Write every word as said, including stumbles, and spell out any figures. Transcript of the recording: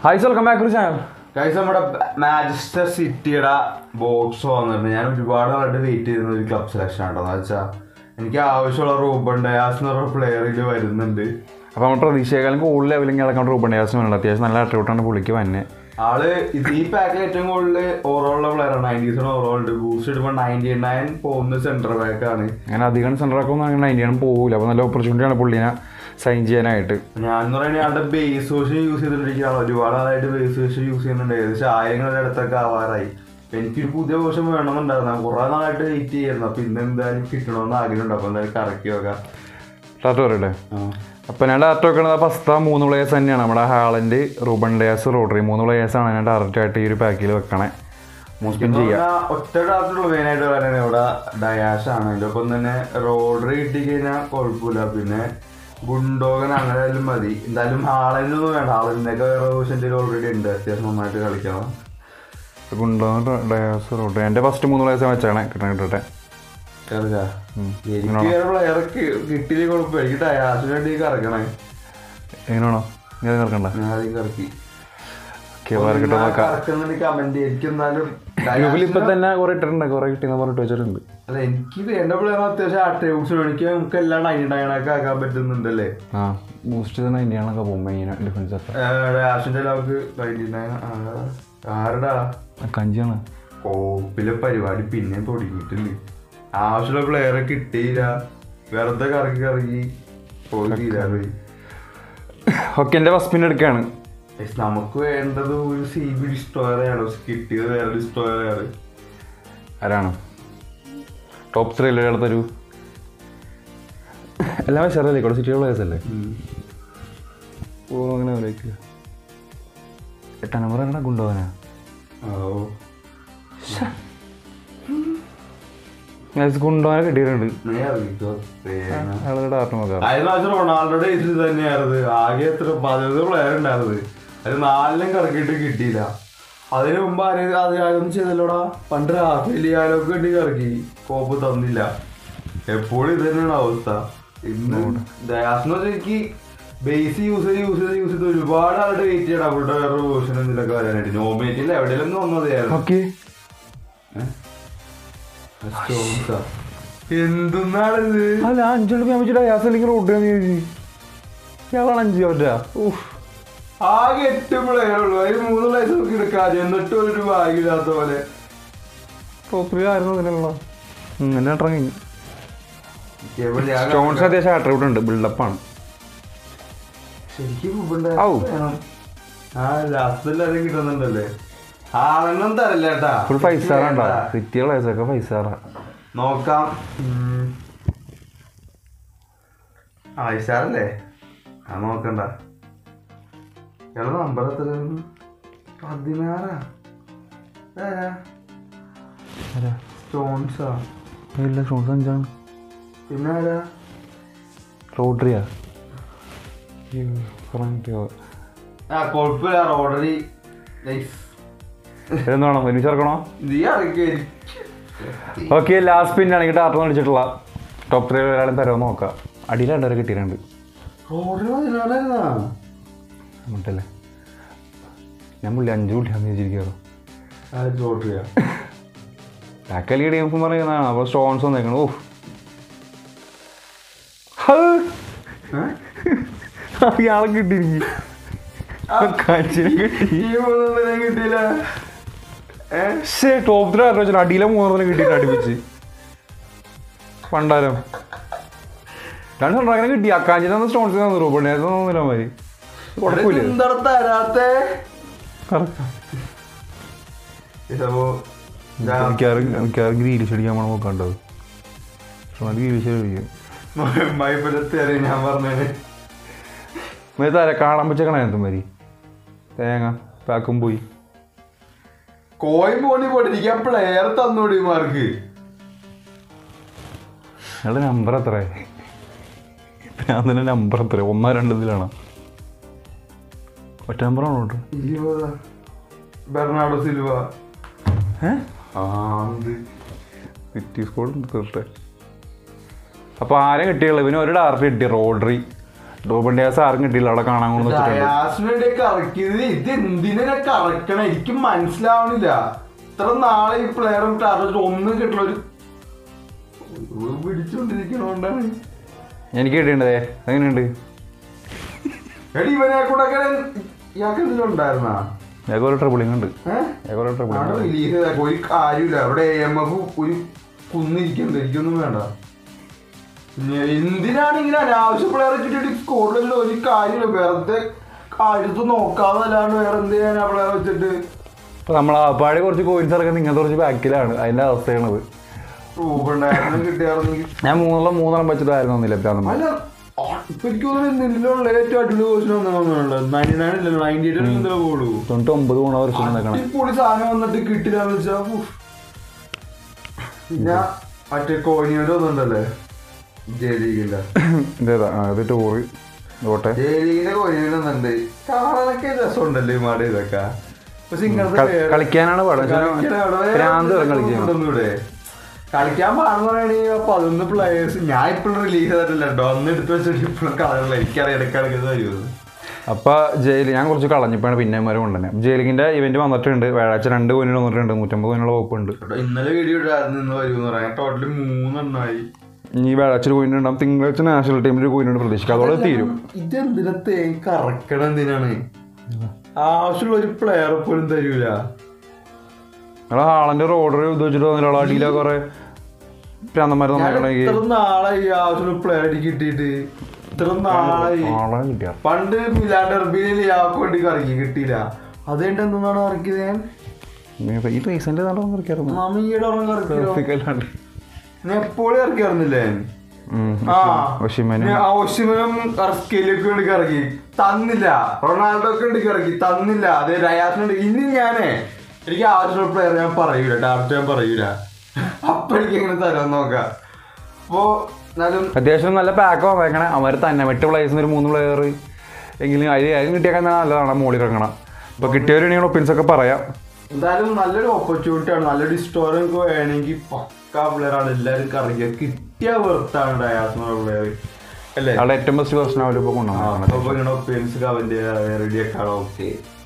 Hi, welcome back to the channel. Guys, നമ്മുടെ Manchester സിറ്റിയുടെ box വന്നിട്ടുണ്ട്. ഞാൻ ഒരുപാട് നാളായിട്ട് വെയിറ്റ് ചെയ്യുന്ന ഒരു ക്ലബ് സെലക്ഷൻ ആണോ എന്ന് വെച്ചാൽ എനിക്ക് ആവശ്യമുള്ള റൂബൻ ഡയാസ് എന്ന് പറഞ്ഞ പ്ലെയർ ഇതിൽ വരുന്നുണ്ട്. അപ്പോൾ നമ്മൾ പ്രതീക്ഷയെക്കാളും കൂടുതൽ ലെവലിംഗ് ഇളക്കാൻ റൂബൻ ഡയാസ് വേണം. അത്യാവശ്യം നല്ല അട്രിബ്യൂട്ടാണ് പുള്ളിക്ക് തന്നെ. ആള് ഇത് ഈ പാക്കിൽ ഏറ്റവും കൂടുതൽ ഓവറോളുള്ള പ്ലെയറാണ്. നയൻറ്റീസിന് ഓവറോൾ ഉണ്ട്. ബൂസ്റ്റ് ഇടുമ്പോൾ നയൻറ്റി നയൻ പോകുന്ന സെൻറ്റർ ബാക്കാണ്. അങ്ങനെ അധികം സെൻറ്റർ ബാക്കൊന്നും നയൻറ്റി നയൻ പോകില്ല. അപ്പോൾ നല്ല ഓപ്പർച്യൂണിറ്റിയാണ് പുള്ളിനെ സൈൻ ചെയ്യാനായിട്ട്. ഞാൻ എന്ന് പറയുന്നത് ആളുടെ ബേസ് വേർഷൻ യൂസ് ചെയ്തിട്ടിരിക്കുകയാണ്. ഒരുപാട് നാളായിട്ട് ബേസ് വേർഷൻ യൂസ് ചെയ്യുന്നുണ്ട്. ഏകദേശം ആയിരങ്ങളുടെ അടുത്തൊക്കെ ആവാറായി. എനിക്കൊരു പുതിയ വേർഷൻ വേണമെന്നുണ്ടായിരുന്നു. കുറേ നാളായിട്ട് വെയിറ്റ് ചെയ്യായിരുന്നു. അപ്പോൾ ഇന്ന് എന്തായാലും കിട്ടണമെന്ന് ആഗ്രഹമുണ്ട്. അപ്പോൾ എന്തായാലും കറക്കി വെക്കാം. ഡാറ്റ പറയട്ടെ. അപ്പോൾ ഞാൻ ഡാറ്റ വെക്കണത് ഫസ്റ്റ് മൂന്ന് പ്ലേയേഴ്സ് തന്നെയാണ്. നമ്മുടെ ഹാളൻഡ്, റൂബൻ ഡയാസ്, റോഡ്രി മൂന്ന് പ്ലേയേഴ്സാണ് ഞാൻ ഡയറക്റ്റായിട്ട് ഈ ഒരു പാക്കിൽ വെക്കണേ. മൂസ്പിൻ ചെയ്യാം. ഒറ്റ ഡാർട്ടുള്ളൂ മെയിനായിട്ട് പറയുന്നത് ഇവിടെ ഡയാസ് ആണ്. അതിൻ്റെ ഒപ്പം തന്നെ റോഡ്രി കിട്ടിക്കഴിഞ്ഞാൽ കുഴപ്പമില്ല. പിന്നെ ഗുണ്ടോഗൻ അങ്ങനെ ആയാലും മതി. എന്തായാലും ഹാളനൊന്നും വേണ്ട. ഹാളനൊക്കെ വേറെ വേർഷൻ്റെ ഓൾറെഡി ഉണ്ട്. അത്യാവശ്യം നന്നായിട്ട് കളിക്കണം. ഗുണ്ടോഗൻ, ഡയാസ്, റോഡ്രി എൻ്റെ ഫസ്റ്റ് മൂന്ന് പ്ലേയേഴ്സ് വെച്ചാണ് കിട്ടണ കിട്ടട്ടെ. എനിക്ക് പ്ലെയർ കിട്ടിയില്ലേ കുഴപ്പം. എനിക്ക് ഡയാസിന് വേണ്ടി കറക്കണേ. എങ്ങനെയാണോ ഞാൻ കറക്കണ്ട? ആദ്യം കറക്കി കമന്റ് ഇപ്പൊ തന്നെ കുറെ ഇട്ടിട്ടുണ്ട്. കുറെ കിട്ടിയെന്ന് പറഞ്ഞിട്ട് വെച്ചിട്ടുണ്ട്. അല്ല, എനിക്ക് വേണ്ട പ്ലെയർ അത്യാവശ്യം ആട്രിബ്യൂട്ട്സ് എനിക്ക് നമുക്ക് എല്ലാം നയൻറ്റി നയൻ ഒക്കെ ആക്കാൻ പറ്റുന്നുണ്ടല്ലേ. ആ ബൂസ്റ്റ് നയൻറ്റി നയൻ ഒക്കെ പോകും. മെയിൻ ഡിഫൻസ് ഡയാസിന്റെ ലോക്ക് നയൻറ്റി നയൻ ആരുടാ കഞ്ചാണ്. കോപ്പിലെ പരിപാടി പിന്നെ തുടങ്ങിയിട്ടുണ്ട്. ആവശ്യമുള്ള പ്ലെയറെ കിട്ടിയില്ല. വെറുതെ കറക്കി കറക്കി പോയി തീരാറ്. ഓക്കെ, എന്റെ ഫസ്റ്റ് പിൻ എടുക്കുകയാണ്. നമുക്ക് വേണ്ടത് ഒരു സി ബി ഡിസ്ട്രോയറാണ്. കിട്ടിയത് വേറെ ഡിസ്ട്രോയറാണ്. ആരാണ് ടോപ്പ് ത്രീ അടുത്തൊരു എല്ലാം ഷെറല്ലേ കൂടെ സിറ്റി പ്ലേയേഴ്സ് അല്ലേ? ഓ അങ്ങനെ വരയ്ക്കുക. എട്ടാം നമ്പർ ആരാ? ഗുണ്ടോവനാ? ഗുണ്ടോവനെ കിട്ടിയിട്ടുണ്ട്. റൊണാൾഡോയുടെ ഇതിൽ തന്നെയായിരുന്നു. ആകെ എത്ര പതിനൊന്ന് പ്ലെയർ ഉണ്ടായിരുന്നത്. അത് നാലിനും കറക്കിയിട്ട് കിട്ടിയില്ല. അതിന് മുമ്പ് ആരും അതൊന്നും ചെയ്തല്ലോടാ. പണ്ട് റാഫേലിയാലൊക്കെ കിട്ടി കറക്കി, കോപ്പ് തന്നില്ല. എപ്പോഴും ഇത് തന്നെയാണ് അവസ്ഥ. ഇന്ന് ദയാസ്ന്ന് വെച്ചാൽ എനിക്ക് ബേസ് യൂസ് ചെയ്ത് യൂസ് ചെയ്ത് യൂസ് ചെയ്ത് ഒരുപാട് ആളുടെ വെയിറ്റ് ചെയ്യണം അവരുടെ വേറെ വേർഷൻ എന്തിനൊക്കെ വരാനായിട്ട്. നോമിനേറ്റിൽ എവിടെയെങ്കിലും വന്നതായിരുന്നു. എന്തുന്നാണിത്? അല്ല അഞ്ചെണ്ണം വെച്ചിട്ട് ഗ്യാസ് അല്ലെങ്കിൽ റോഡ് ഞങ്ങളാണ് അഞ്ച് പറ്റാ. ആകെ എട്ട് പ്ലെയർ ഉള്ളു. അതിന് മൂന്ന് പ്ലേസ് നോക്കി എടുക്കാം. എന്നിട്ടും ഒരു ഭാഗ്യമില്ലാത്ത പോലെ ടോപ്പ് ആയിരുന്നു ഇതിനുള്ള ഇങ്ങനെ ഇറങ്ങി. സ്റ്റോൺസ് അത്യാവശ്യം ആട്രിബ്യൂട്ട് ഉണ്ട്. ബിൽഡപ്പാണ് ശരിക്കും. ആ ലാസ്റ്റെല്ലാരും കിട്ടുന്നുണ്ടല്ലേ. ആളെണ്ണം തരല്ലേട്ടാ. ഫുൾ ഫൈവ് സ്റ്റാർ ഉണ്ടോ? സിറ്റി പ്ലേയേഴ്സൊക്കെ ഫൈവ് സ്റ്റാറാ. നോക്കാം. ഫൈവ് സ്റ്റാർ അല്ലേ? ആ നോക്കണ്ട. ഇയാളെ നമ്പർ എത്ര? പതിനാറാ. സ്റ്റോൺസാ? ഇല്ല, സ്റ്റോൺസ് അഞ്ചാണ്. പിന്നെ ആരാ? റോഡ്രിയാ? ആ കുഴപ്പമില്ല. റോഡറി എന്താണോ എനിക്ക് ചേർക്കണോ? ഓക്കെ, ലാസ്റ്റ് പിൻ ആണെങ്കിൽ ടാർട്ടർ അടിച്ചിട്ടുള്ള ടോപ്പ് ത്രീ ഒരാളെ തരാമെന്ന് നോക്കാം. അടിയിൽ രണ്ടുപേരെ കിട്ടിയിട്ടുണ്ട്. അങ്ങോട്ടല്ലേ ഞാൻ പുള്ളി അഞ്ച് കുട്ടിയാന്ന് ചോദിച്ചിരിക്കാറോ. ബാക്കലി ഗെയിംസ് പറയുന്നതാണ്. അപ്പോൾ സ്റ്റോൺസ് വന്നേക്കണം. ഓ ഇയാളെ കിട്ടിയിരിക്കും. കിട്ടിയില്ല. ടോപ്പ് ത്രീ ആരോ അടിയിലെ മൂന്നെണ്ണം കിട്ടിയിട്ട് അടുപ്പിച്ച് പണ്ടാരം രണ്ട് അങ്ങനെ കിട്ടി. അക്കാഞ്ചിന് സ്റ്റോൺസ് റൂബൺ തോന്നില്ല മതി. കുഴപ്പമില്ല. മിക്കവാറും ഗ്രീലിഷ് അടിക്കാൻ വേണം നോക്കാണ്ടത്. ഗ്രീലിഷ് അടിക്കും. ഞാൻ പറഞ്ഞത് തര കാണാൻ വെച്ചേക്കണ മതി. തേങ്ങ പാക്കും പോയി കോയിൻ പോണി പൊടിക്കാൻ പ്ലെയർ തന്നോടി മാർക്ക്. ഞങ്ങളുടെ നമ്പർ എത്ര? ഞാൻ തന്നെ നമ്പർ എത്ര? ഒന്നോ രണ്ടതിലാണ്. ഒറ്റ നമ്പറാണോ? Bernardo Silva. സിറ്റി സ്കോഡ് തീർട്ടെ. അപ്പോൾ ആരെ കിട്ടിയുള്ളൂ? ഇവന് ഒരു ഡാർട്ട് കിട്ടി. റോഡ്രി, റൂബൻ ഡിയാസ് ആരും കിട്ടിയില്ല അവിടെ കാണാൻ കൊണ്ട് ഡയാസിനെ കറക്കിയത് ഇത് എന്തിനെ കറക്കണം എനിക്ക് മനസ്സിലാവണില്ല. ഇത്ര നാളെ ഈ പ്ലെയർ ഒന്നും കിട്ടില്ല, ഒരു പിടിച്ചോണ്ടിരിക്കണോണ്ടാണ്. എനിക്ക് കിട്ടിണ്ടേ എങ്ങനെയുണ്ട് എടി ഇവനെ കൂടെ ഇയാൾക്ക് എന്തെങ്കിലും ഉണ്ടായിരുന്നാ? ഒരു ട്രിബിളിംഗ് ഉണ്ട്, റിലീസ് ഒരു കാര്യമില്ല. അവിടെ എം എഫ് ഒരു കുന്നിരിക്കുന്നത് എനിക്കൊന്നും വേണ്ട. എന്തിനാണ് ഇങ്ങനെ അനാവശ്യ പ്ലെയർ കിട്ടിയിട്ട് സ്കോഡിലല്ലോ ഒരു കാര്യമില്ല. വെറുതെ കാര്യത്ത് നോക്കാതെ അല്ലാണ്ട് വേറെ എന്ത് ചെയ്യാനാ പ്ലെയർ വെച്ചിട്ട്. ഇപ്പൊ നമ്മൾ ആപ്പാടി കുറച്ച് കോയിൻസ് ഇറക്കുന്നത് ഇങ്ങനത്തെ കുറച്ച് ബാക്കിലാണ് അതിന്റെ അവസ്ഥയാണത്. കിട്ടിയായിരുന്നെങ്കിൽ ഞാൻ മൂന്നെണ്ണം മൂന്നെണ്ണം വെച്ചിട്ടായിരുന്നു ഒന്നില്ല. അല്ല ഇപ്പൊ എനിക്ക് തോന്നുന്നു ഏറ്റവും അടിപൊളി കോഴ്സിന് വന്നിട്ടുള്ളത് നയൻറ്റി നയൻ ഇല്ലല്ലോ, നയൻറ്റി എയ്റ്റ് പോളൂ. തൊണ്ണൂറ്റി ഒമ്പത് ഗുണ വർഷം പൊളി സാധനം വന്നിട്ട് കിട്ടില്ലാന്ന് വെച്ചാ. പിന്നെ മറ്റേ കോയിനിയുടെ ഒന്നുണ്ടല്ലേ ജെ ലീഗിന്റെ ടൂറ് ജെ ലീഗിന്റെ കോയിനുണ്ട് കാണാനൊക്കെ രസമുണ്ടല്ലേ മാട്. ഇതൊക്കെ കളിക്കാനാണ് ഒന്നുകൂടെ കളിക്കാൻ പാടെന്ന് പറയുകയാണെങ്കിൽ പതിനൊന്ന് പ്ലേയേഴ്സ്. ഞാൻ ഇപ്പോഴും റിലീസ് ചെയ്തിട്ടില്ല കേട്ടോ, അന്ന് എടുത്ത് വെച്ചിട്ട് ഇപ്പോഴും കളറില്ല. എനിക്കറിയാം ഇടയ്ക്കിടയ്ക്ക് വരുന്നത്. അപ്പൊ ജയില് ഞാൻ കുറച്ച് കളഞ്ഞപ്പോഴാണ് പിന്നെ വരെ കൊണ്ടുതന്നെ ജയിലിന്റെ ഇവന്റ് വന്നിട്ടുണ്ട്. വ്യാഴാഴ്ച രണ്ട് കോയിനുകൾ വന്നിട്ടുണ്ട്, നൂറ്റമ്പത് കോയിനുള്ള വകുപ്പുണ്ട്. ഇന്നലെ വീഡിയോ ഇടായിരുന്നു, ഇന്ന് വരുമെന്ന് പറയാം. ടോട്ടല് മൂന്നെണ്ണമായി. ഈ വ്യാഴാഴ്ച ഒരു കോയിൻ ഉണ്ടാവും, തിങ്കളാഴ്ച നാഷണൽ ടീമിൽ ഒരു കോയിനുണ്ട് പ്രതീക്ഷിക്കുക, അതോടെ തീരും. ഇതെന്തിനാ തേങ്ങ കറക്കണം? എന്തിനാണ് ആവശ്യമുള്ള ഒരു പ്ലെയറെ പോലും തരൂല. ഹാളന്റെ ഒരു ഓർഡർ ഇത് വെച്ചിട്ട് വന്നില്ല അടിയിലെ കുറെ ഇത്ര നാളായി ആവശ്യമുള്ള പ്ലെയർ കിട്ടിയിട്ട്. ഇത്ര നാളായി. പണ്ട് മിലാൻ ഡെർബിയിൽ യാൾക്ക് വേണ്ടി കറക്കി കിട്ടിയില്ല. അതുകൊണ്ട് എന്താണ് കറക്കിയത്? ഞാൻ മമ്മിയുടെ ഒരെണ്ണം കറക്കിയോ? എപ്പോഴും ഇറക്കിയായിരുന്നില്ലേ? ഓഷിമനും അർസ്കേലിയൊക്കെ വേണ്ടി കറക്കി തന്നില്ല. റൊണാൾഡോ ഒക്കെ വേണ്ടി കറക്കി തന്നില്ല. അതെ റയാസിനുണ്ട്. ഇനി ഞാനേ എനിക്ക് ആവശ്യമുള്ള പ്ലെയർ ഞാൻ പറയൂല, ഡയറക്റ്റ് ഞാൻ പറയൂല. അപ്പൊ എനിക്ക് എങ്ങനെ തരാൻ നോക്കാം. അപ്പോ എന്നാലും അത്യാവശ്യം നല്ല പാക്ക് വന്നേക്കണേ. അവർ തന്നെ എട്ട് പ്ലേയേഴ്സിന് ഒരു മൂന്ന് പ്ലെയർ എങ്കിലും അതിൽ അതിന് കിട്ടിയാൽ നല്ലതാണ് മോളിൽ ഇറങ്ങണം. ഇപ്പൊ കിട്ടിയവരാണെങ്കിൽ ഒപ്പീനിയൻസ് ഒക്കെ പറയാം. എന്തായാലും നല്ലൊരു ഓപ്പർച്യൂണിറ്റി ആണ്. നല്ലൊരു ഡിസ്റ്റോർ ഒക്കെ വേണമെങ്കിൽ പക്കാ പ്ലെയർ ആണ്. എല്ലാവരും കറങ്ങിയ കിട്ടിയ വെർത്താണ് ഡയാസ് പ്ലെയർ അല്ലേ? അവിടെ ഏറ്റവും ബെസ്റ്റ് പ്രശ്നം അവരിപ്പോ കൊണ്ടുപോകും. ഒപ്പീനിയൻസ് അവന്റെ റെഡിയാക്കാണോ? ഓക്കെ.